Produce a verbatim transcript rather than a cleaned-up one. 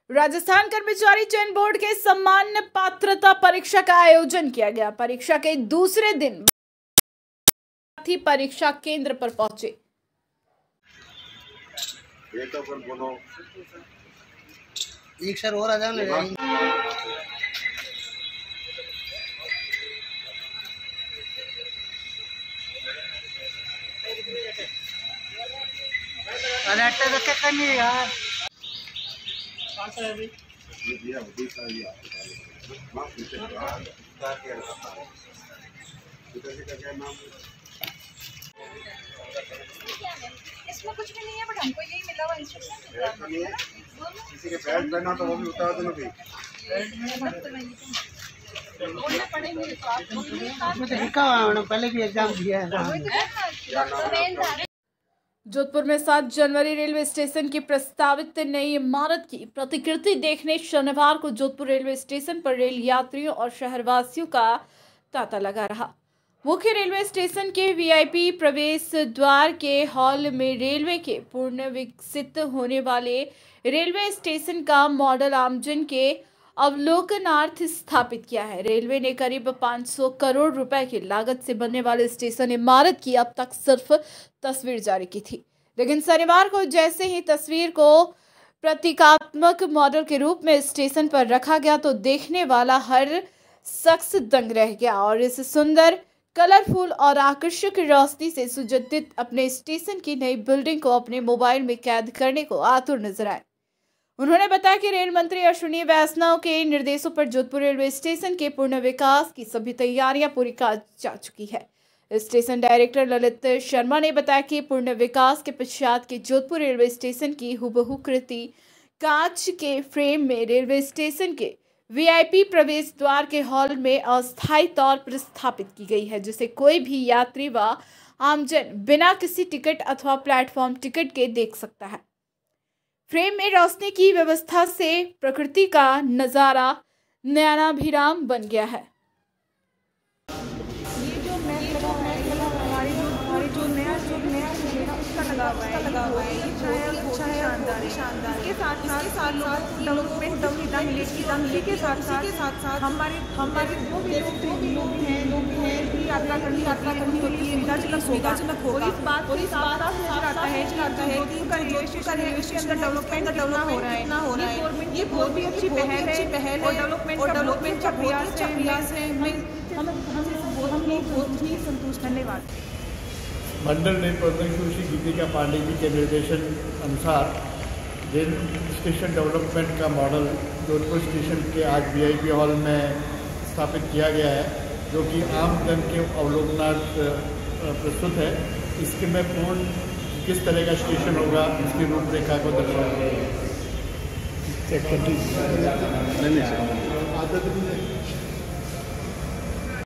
राजस्थान कर्मचारी चयन बोर्ड के सामान्य पात्रता परीक्षा का आयोजन किया गया। परीक्षा के दूसरे दिन परीक्षा केंद्र पर पहुंचे। एक सर और आ जाने अरे करनी यार इसमें कुछ भी नहीं है, बट हमको यही मिला हुआ इंस्ट्रक्शन। किसी के बेल्ट पहना तो वो भी उतार दो भी। पहले भी एग्जाम दिया है। जोधपुर में सात जनवरी रेलवे स्टेशन की प्रस्तावित नई इमारत की प्रतिकृति देखने शनिवार को जोधपुर रेलवे स्टेशन पर रेल यात्रियों और शहरवासियों का तांता लगा रहा। मुख्य रेलवे स्टेशन के वीआईपी प्रवेश द्वार के हॉल में रेलवे के पूर्ण विकसित होने वाले रेलवे स्टेशन का मॉडल आमजन के अवलोकनार्थ स्थापित किया है। रेलवे ने करीब पाँच सौ करोड़ रुपए की लागत से बनने वाले स्टेशन इमारत की अब तक सिर्फ तस्वीर जारी की थी, लेकिन शनिवार को जैसे ही तस्वीर को प्रतीकात्मक मॉडल के रूप में स्टेशन पर रखा गया तो देखने वाला हर शख्स दंग रह गया और इस सुंदर, कलरफुल और आकर्षक रोशनी से सुसज्जित अपने स्टेशन की नई बिल्डिंग को अपने मोबाइल में कैद करने को आतुर नजर आए। उन्होंने बताया कि रेल मंत्री अश्विनी वैष्णव के निर्देशों पर जोधपुर रेलवे स्टेशन के पूर्ण विकास की सभी तैयारियां पूरी की जा चुकी है। स्टेशन डायरेक्टर ललित शर्मा ने बताया कि पूर्ण विकास के पश्चात के जोधपुर रेलवे स्टेशन की हुबहू कृति कांच के फ्रेम में रेलवे स्टेशन के वीआईपी प्रवेश द्वार के हॉल में अस्थायी तौर पर स्थापित की गई है, जिसे कोई भी यात्री व आमजन बिना किसी टिकट अथवा प्लेटफॉर्म टिकट के देख सकता है। फ्रेम में रोशनी की व्यवस्था से प्रकृति का नजारा नयनाभिराम बन गया है। ये जो मैप लगा हुआ है, हमारी जो हमारी जो नया जो नया उसका लगा हुआ है, लगा हुआ है ये बहुत अच्छा है, शानदार है, शानदार। इसके साथ साथ साथ लोग डेवलपमेंट सुविधा मिलेगी, मिले के साथ साथ के साथ साथ हमारे हमारे जो भी लोग लोग हैं लोग हैं भी यात्रा करनी यात्रा करनी होती है, सुविधाजनक सुविधाजनक होगा। इस बात और इस बात आता है आता है कि का रेलवे का रेलवे के अंदर डेवलपमेंट कितना हो रहा है ना हो रहा है। ये बहुत भी अच्छी पहल है पहल और डेवलपमेंट और डेवलपमेंट का प्रयास है प्रयास है हम हम लोग बहुत ही संतुष्ट। धन्यवाद। मंडल रेल प्रबंधक श्री गीतिका पांडे जी के निर्देशन अनुसार रेल स्टेशन डेवलपमेंट का मॉडल जोधपुर स्टेशन के आज वीआईपी हॉल में स्थापित किया गया है, जो कि आम जन के अवलोकनार्थ प्रस्तुत है। इसके में पूर्ण किस तरह का स्टेशन होगा इसकी रूपरेखा को दर्शाया गया है।